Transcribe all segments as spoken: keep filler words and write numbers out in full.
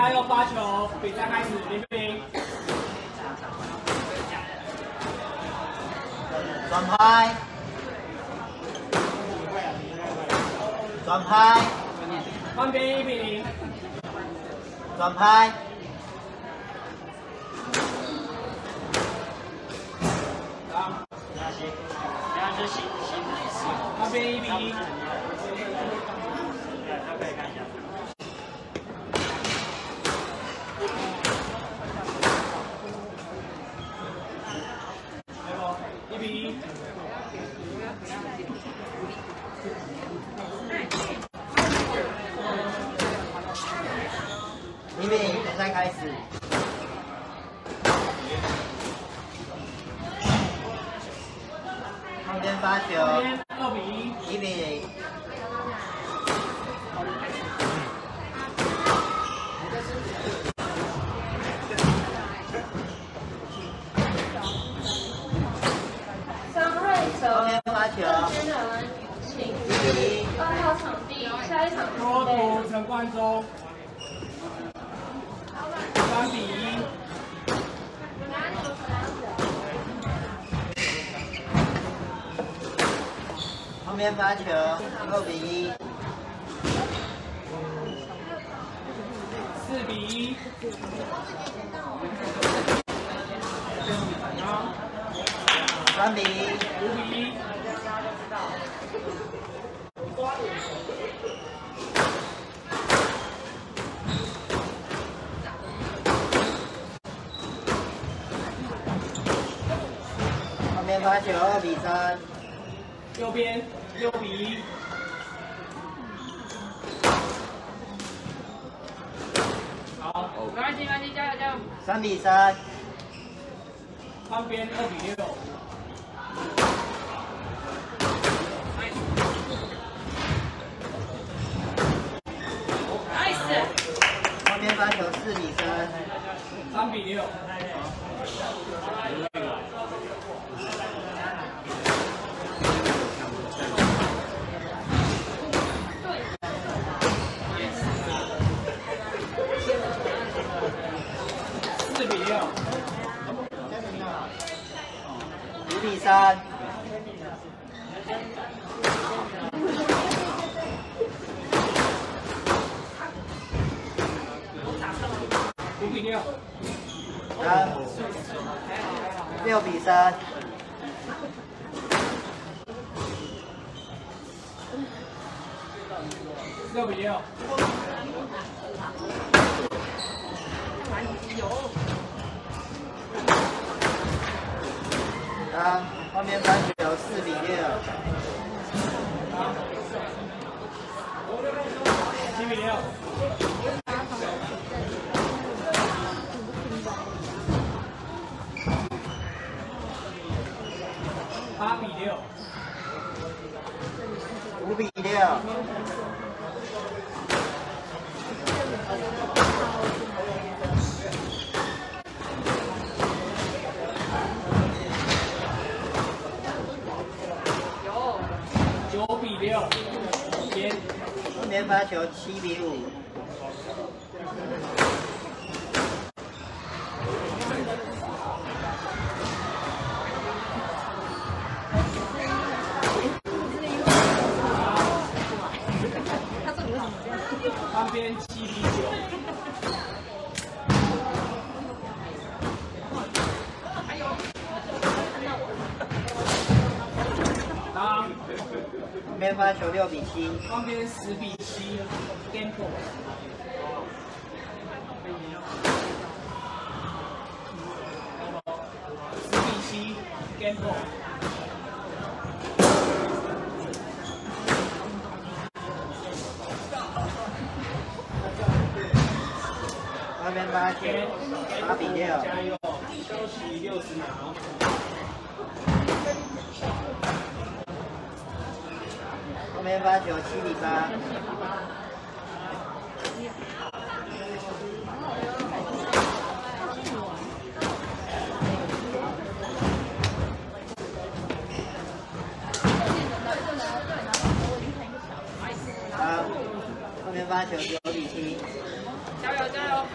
加油发球，比赛开始，零比零。 转拍，转拍， 换边一比零。 转拍， 好， 那行，那就行行。 换边一比一。 他可以看一下。 一比一。 一比零，比赛开始。旁边发球。 二比一。 一比零。旁边发球。 请一比一。 二号场地，下一场多图陈冠中。三比一。 旁边发球，二比一。 四比一。 三比一。 五比一。 旁边发球，二比三。 右边六比一。好，没关系，没关系，加油加油。 三比三。 旁边二比六。nice。 旁边发球，四比三。 三比六。四比六。 五比三。 五比六。 三。六比三。 六比六。 三，旁边发球，四比六。 七比六。八比六。 五比六。 九比六。边。 旁边发球，七比五。 旁边七比九。当。 旁边发球，六比七。 旁边十比七 ，game ball。十比七 ，game ball。 旁边发球，八比六。 加油，休息六十秒。 旁边发球，七比八。好，后面发球九比七。 加油加油！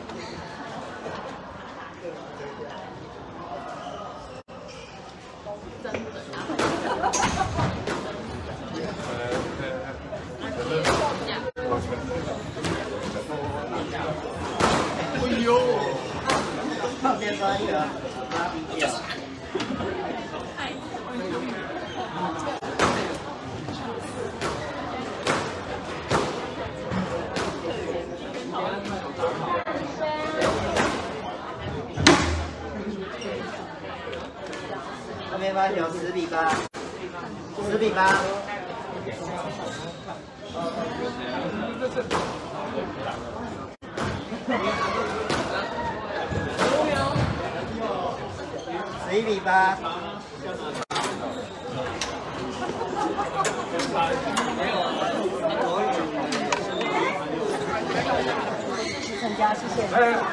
真的啊！ 哎呦！旁边抓一个拉比脚。 那边发球十比八，十比八。十一比八。陈家，谢谢。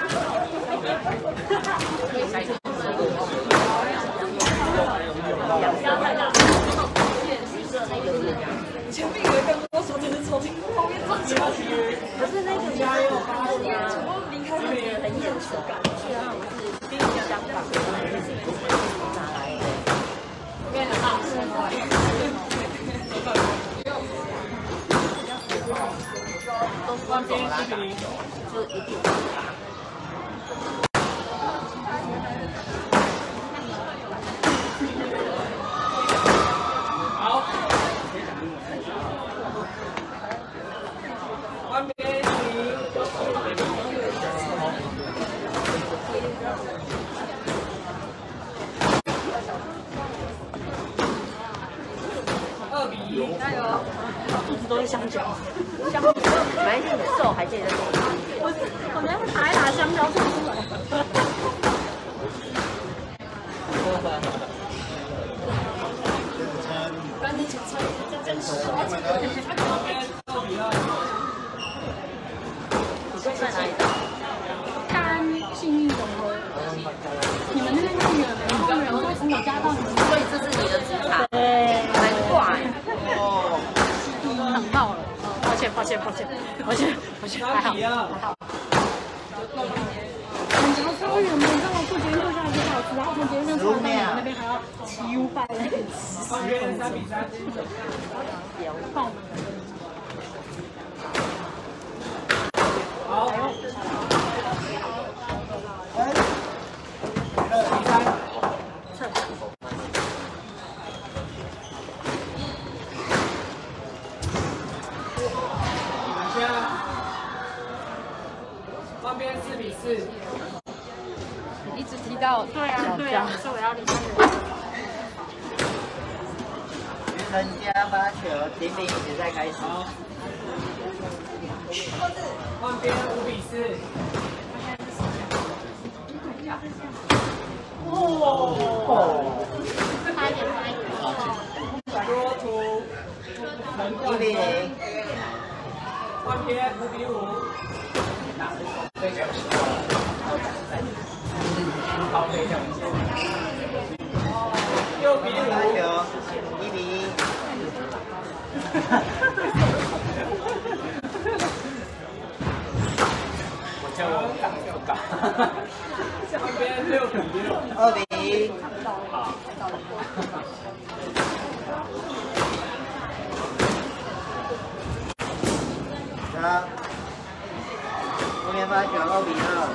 前面有一个我手真的抽筋，后面坐起来。不是那个加油吧？全部离开很很眼熟感，虽然我们是冰箱吧，但是拿来的。变得大声了。都是往边拉打，就一定。 加油！ 一直都是香蕉，香蕉，买一点瘦还可以再多。我我等下会打一打香蕉出来。赶紧去吃，真真是。你说在哪里打？甘幸运总和。你们那边那个然后人会从我家到你们，所以这是你的主场。对，难怪。 等到了，抱歉，抱歉，抱歉，抱歉，抱歉，还好，还好。你要超远吗？你知道我坐捷运坐下来一个小时，然后从捷运站出来到你们那边还要骑五百来点吃。三比三。爆满。好。比三。撤。 方边四比四， 一直提到对啊对啊，是我要离开的。 陈家发球，零比比赛开始。 方边五比四。 哦。 差一点，差一点。 多图。 一比零。 方边五比五。 六比五， 发球，一比一。 我叫我打不打？这边六比六， 二比一。好。 后面发球二比二，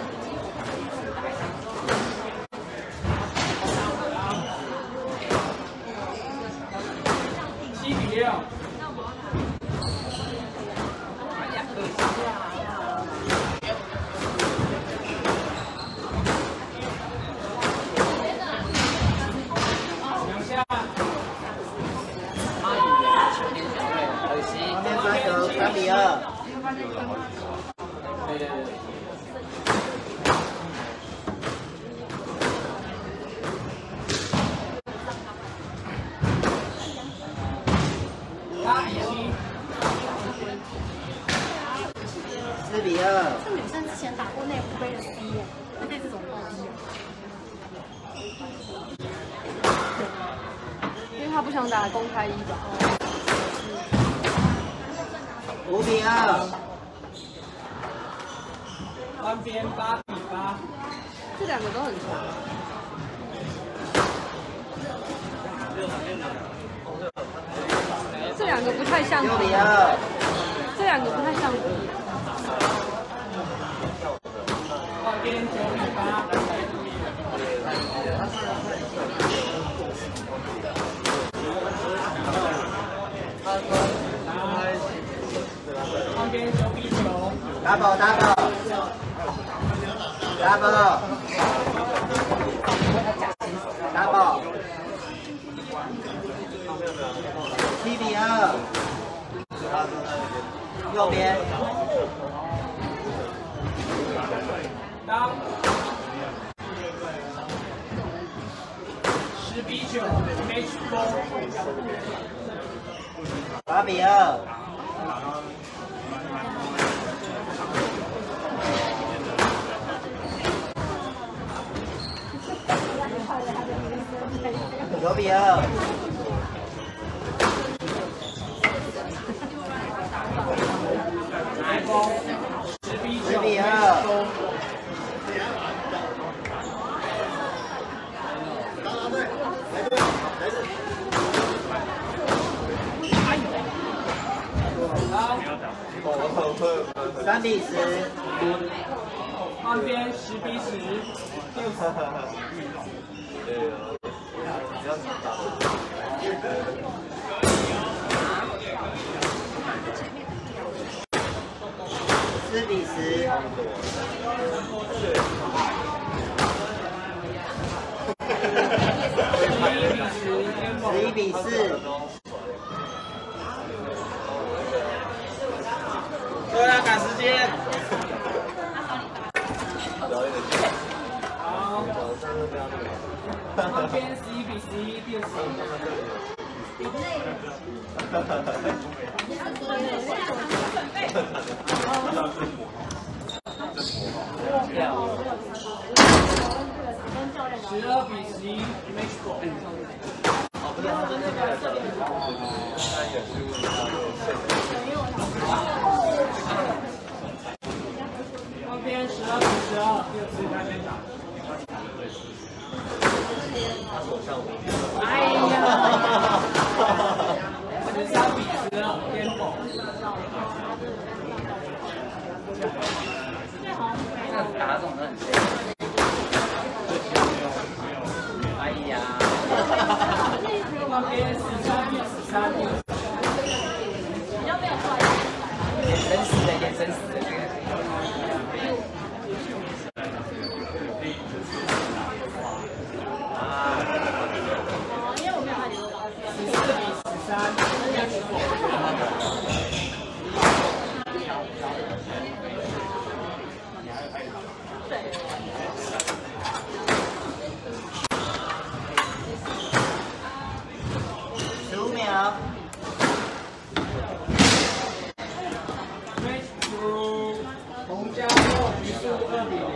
七比六。两下。 后面发球三比二。 对对对。八比七。 四比二。 这女生之前打过内湖杯的 C 耶，那这次怎么办 D 啊？因为他不想打公开一吧。 五比二。 换边八比八。 这两个都很强。这两个不太像六比二。 这两个不太像。 换边九比八。换边九比九。 double double double double 七比二，右边。 当十比九 ，match ball。 八比二。九比二。十比二。三比十。 换边十比十，六十。 四比十。十一比四。对啊，赶时间。 好。换边十一比十一，六十。十二比十一 ，match ball。换边十二比十二，六十开先打。哎呀！十三比十二，天宝。 打这种都很累。哎呀！ 换边十三比十三。 眼神死的，眼神死的这个。十五秒。 红加六比数二比